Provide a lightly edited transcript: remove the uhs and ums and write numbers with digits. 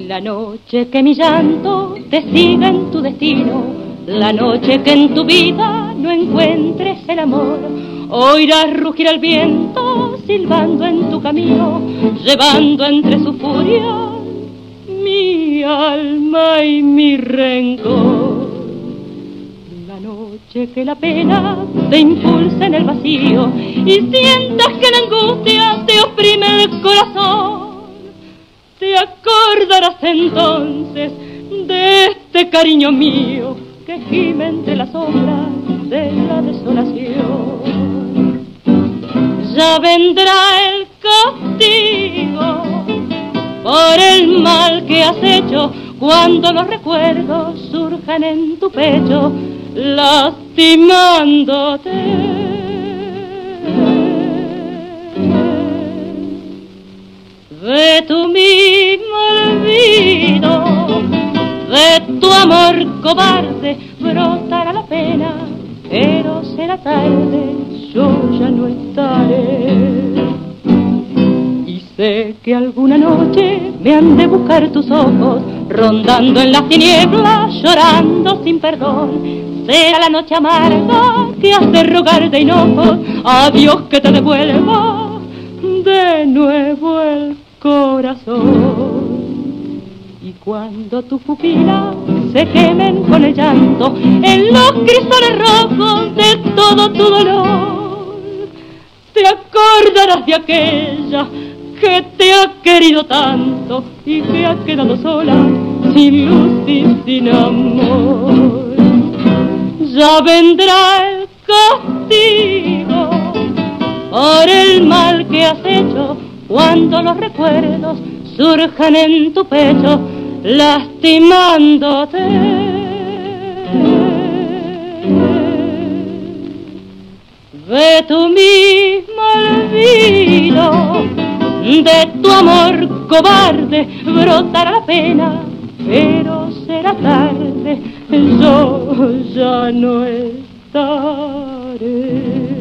La noche que mi llanto te siga en tu destino, la noche que en tu vida no encuentres el amor, oirás rugir el viento silbando en tu camino, llevando entre su furia mi alma y mi rencor. La noche que la pena te impulsa en el vacío y sientas que la angustia te oprime el corazón, te acordarás entonces de este cariño mío que gime entre las sombras de la desolación. Ya vendrá el castigo por el mal que has hecho cuando los recuerdos surjan en tu pecho lastimándote. De tu mismo olvido, de tu amor cobarde, brotará la pena, pero será tarde, yo ya no estaré. Y sé que alguna noche me han de buscar tus ojos, rondando en las tinieblas, llorando sin perdón. Será la noche amarga que has de rogar de hinojos a Dios que te devuelva de nuevo el corazón. Y cuando tus pupilas se quemen con el llanto en los cristales rojos de todo tu dolor, te acordarás de aquella que te ha querido tanto y que ha quedado sola, sin luz y sin amor. Ya vendrá el castigo por el mal que has hecho cuando los recuerdos surjan en tu pecho lastimándote. De tu mismo olvido, de tu amor cobarde, brotará la pena, pero será tarde, yo ya no estaré.